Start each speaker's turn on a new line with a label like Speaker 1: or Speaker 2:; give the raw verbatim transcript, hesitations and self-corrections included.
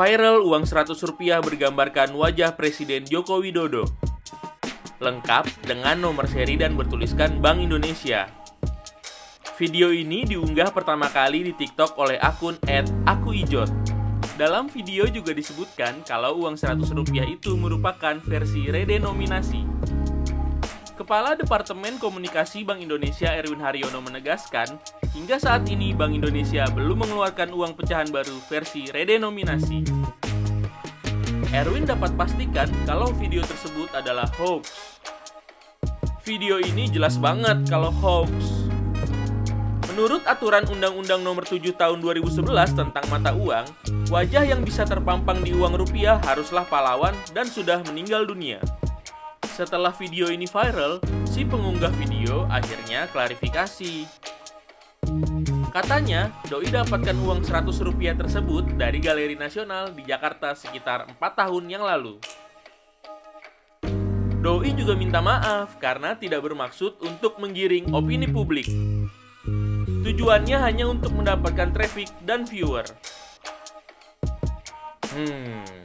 Speaker 1: Viral uang seratus rupiah bergambarkan wajah Presiden Joko Widodo. Lengkap dengan nomor seri dan bertuliskan Bank Indonesia. Video ini diunggah pertama kali di TikTok oleh akun et akuijot. Dalam video juga disebutkan kalau uang seratus rupiah itu merupakan versi redenominasi. Kepala Departemen Komunikasi Bank Indonesia Erwin Haryono menegaskan, hingga saat ini Bank Indonesia belum mengeluarkan uang pecahan baru versi redenominasi. Erwin dapat pastikan kalau video tersebut adalah hoax. Video ini jelas banget kalau hoax. Menurut aturan Undang-Undang Nomor tujuh Tahun dua ribu sebelas tentang mata uang, wajah yang bisa terpampang di uang rupiah haruslah pahlawan dan sudah meninggal dunia. Setelah video ini viral, si pengunggah video akhirnya klarifikasi. Katanya, Doi dapatkan uang seratus rupiah tersebut dari Galeri Nasional di Jakarta sekitar empat tahun yang lalu. Doi juga minta maaf karena tidak bermaksud untuk menggiring opini publik. Tujuannya hanya untuk mendapatkan traffic dan viewer. Hmm...